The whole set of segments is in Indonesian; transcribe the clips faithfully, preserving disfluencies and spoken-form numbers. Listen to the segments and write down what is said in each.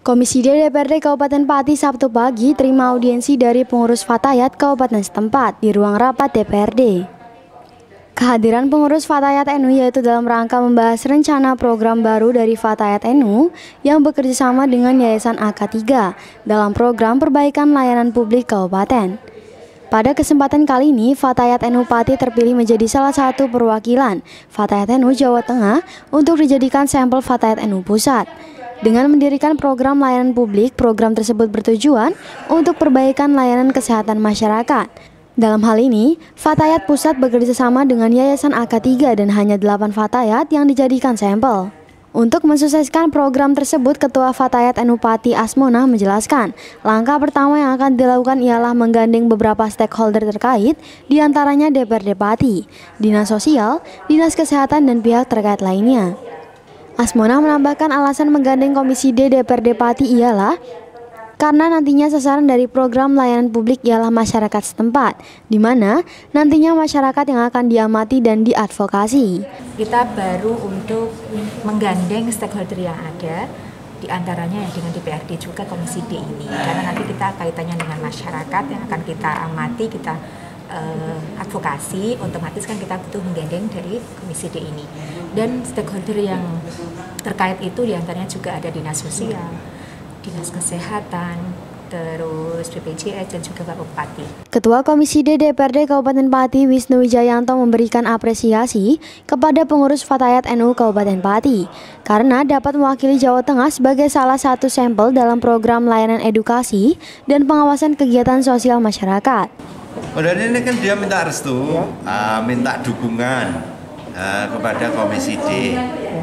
Komisi D D P R D Kabupaten Pati Sabtu pagi terima audiensi dari pengurus Fatayat Kabupaten setempat di ruang rapat D P R D. Kehadiran pengurus Fatayat N U yaitu dalam rangka membahas rencana program baru dari Fatayat N U yang bekerjasama dengan Yayasan A K tiga dalam program perbaikan layanan publik Kabupaten. Pada kesempatan kali ini, Fatayat N U Pati terpilih menjadi salah satu perwakilan Fatayat N U Jawa Tengah untuk dijadikan sampel Fatayat N U Pusat. Dengan mendirikan program layanan publik, program tersebut bertujuan untuk perbaikan layanan kesehatan masyarakat. Dalam hal ini, Fatayat Pusat bekerja sama dengan Yayasan A K tiga dan hanya delapan Fatayat yang dijadikan sampel. Untuk mensukseskan program tersebut, Ketua Fatayat N U Pati Asmona menjelaskan, langkah pertama yang akan dilakukan ialah menggandeng beberapa stakeholder terkait, diantaranya D P R D Pati, Dinas Sosial, Dinas Kesehatan, dan pihak terkait lainnya. Asmona menambahkan alasan menggandeng Komisi D D P R D Pati ialah karena nantinya sasaran dari program layanan publik ialah masyarakat setempat, di mana nantinya masyarakat yang akan diamati dan diadvokasi. Kita baru untuk menggandeng stakeholder yang ada, diantaranya yang dengan D P R D juga Komisi D ini, karena nanti kita kaitannya dengan masyarakat yang akan kita amati, kita uh, advokasi, otomatis kan kita butuh menggandeng dari Komisi D ini. Dan stakeholder yang terkait itu diantaranya juga ada Dinas Sosial, Dinas Kesehatan, terus B P J S dan juga Bapak Bupati. Ketua Komisi D D P R D Kabupaten Pati Wisnu Wijayanto memberikan apresiasi kepada pengurus Fatayat N U Kabupaten Pati karena dapat mewakili Jawa Tengah sebagai salah satu sampel dalam program layanan edukasi dan pengawasan kegiatan sosial masyarakat. Udah ini kan dia minta restu, uh, minta dukungan uh, kepada Komisi D.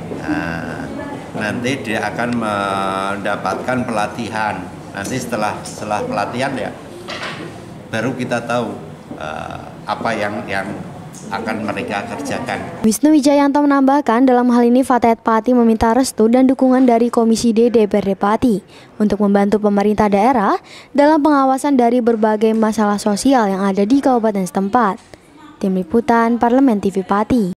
Uh, nanti dia akan mendapatkan pelatihan. Nanti setelah setelah pelatihan ya baru kita tahu uh, apa yang yang akan mereka kerjakan. Wisnu Wijayanto menambahkan dalam hal ini Fatayat Pati meminta restu dan dukungan dari Komisi D D P R D Pati untuk membantu pemerintah daerah dalam pengawasan dari berbagai masalah sosial yang ada di kabupaten setempat. Tim Liputan Parlemen T V Pati.